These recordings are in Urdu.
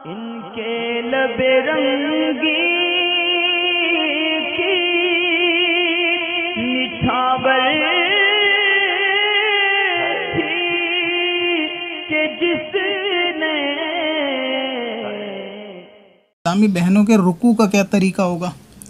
ان کے لب رنگی کی نچھاور تھی کہ جس نے اسلامی بہنوں کے رکوع کا کیا طریقہ ہوگا؟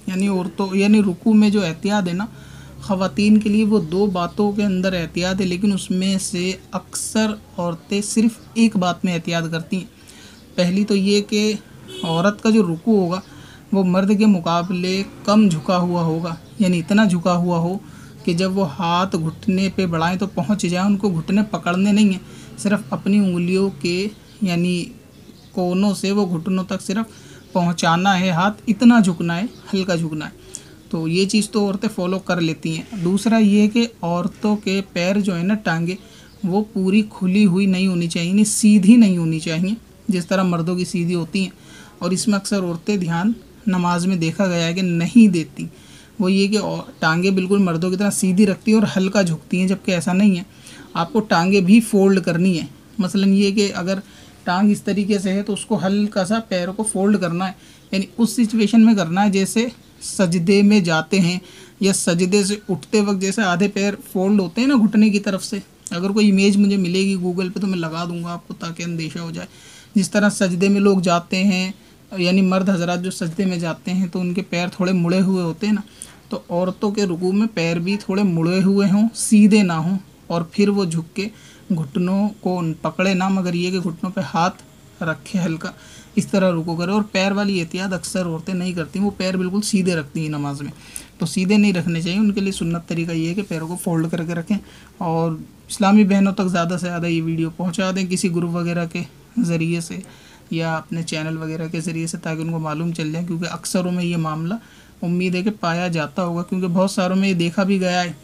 یعنی رکوع میں جو احتیاط ہے نا خواتین کے لیے، وہ دو باتوں کے اندر احتیاط ہے، لیکن اس میں سے اکثر عورتیں صرف ایک بات میں احتیاط کرتی ہیں۔ پہلی تو یہ کہ عورت کا جو رکوع ہوگا وہ مرد کے مقابلے کم جھکا ہوا ہوگا، یعنی اتنا جھکا ہوا ہو کہ جب وہ ہاتھ گھٹنے پہ بڑھائیں تو پہنچ جائیں، ان کو گھٹنے پکڑنے نہیں ہیں، صرف اپنی انگلیوں کے یعنی کونوں سے وہ گھٹنوں تک صرف پہنچانا ہے، ہاتھ اتنا جھکنا ہے، ہلکا جھکنا ہے۔ تو یہ چیز تو عورتیں فالو کر لیتی ہیں۔ دوسرا یہ کہ عورتوں کے پیر جو ہے نا، ٹانگیں، وہ پوری کھلی ہوئی نہیں ہونی چاہیے، یعنی سیدھی نہیں ہونی چاہیے جس طرح مردوں کی سیدھی ہوتی ہیں، اور اس میں اکثر عورتیں دھیان نماز میں دیکھا گیا ہے کہ نہیں دیتی۔ وہ یہ کہ ٹانگیں بالکل مردوں کی طرح سیدھی رکھتی ہیں اور ہلکا جھکتی ہیں، جبکہ ایسا نہیں ہے، آپ کو ٹانگیں بھی فولڈ کرنی ہے۔ مثلا یہ کہ اگر ٹانگ اس طریقے سے ہے تو اس کو ہلکا سا پیروں کو فولڈ کرنا ہے، یعنی اس سچویشن میں کرنا ہے جیسے سجدے میں جاتے ہیں یا سجدے سے اٹھتے وقت جیسے آدھے پیر فولڈ ہوتے ہیں نا گھٹنے کی طرف سے۔ اگر کوئی امیج مجھے ملے گی گوگل پہ تو میں لگا دوں گا آپ کو تاکہ اندیشہ ہو جائے۔ جس طرح سجدے میں لوگ جاتے ہیں، یعنی مرد حضرات جو سجدے میں جاتے ہیں تو ان کے پیر تھوڑے مڑے ہوئے ہوتے ہیں نا، تو عورتوں کے رکوع میں پیر بھی تھوڑے مڑے ہوئے ہوں، سیدھے نہ ہوں، اور پھر وہ جھک کے گھٹنوں کو پکڑے نہ، مگر یہ کہ گھٹنوں پہ ہاتھ رکھے ہلکا، اس طرح رکوع کرے۔ اور پیر والی احتیاط اکثر عورتیں نہیں کرتی، وہ پیر بالکل سیدھے رکھتی ہیں نماز میں، تو سیدھے نہیں رکھنے چاہیے۔ ان کے لیے سنت طریقہ یہ ہے کہ پیروں کو فولڈ کر کے رکھیں، اور اسلامی بہنوں تک زیادہ سے زیادہ یہ ویڈیو پہنچا دیں کسی گروپ وغیرہ کے ذریعے سے یا اپنے چینل وغیرہ کے ذریعے سے، تاکہ ان کو معلوم چل جائے، کیونکہ اکثروں میں یہ معاملہ امید ہے کہ پایا جاتا ہوگا، کیونکہ بہت ساروں میں یہ دیکھا بھی گیا ہے،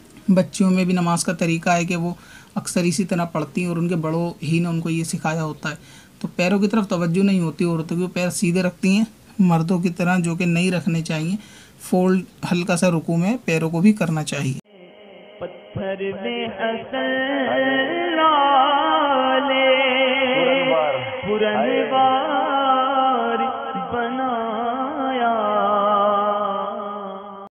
بچیوں میں بھی نماز کا طریقہ ہے کہ وہ اکثر اسی طرح پڑھتی ہیں اور ان کے بڑوں ہی نے ان کو یہ سکھایا ہوتا ہے۔ تو پیروں کی طرف توجہ نہیں ہوتی عورتوں کی، وہ پیر سیدھے رکھتی ہیں مردوں کی طرح، جو کہ نہیں رکھنے چاہیے۔ فولڈ ہلکا سا رکوع میں پیروں کو بھی کرنا چاہیے۔ پتھر میں حسن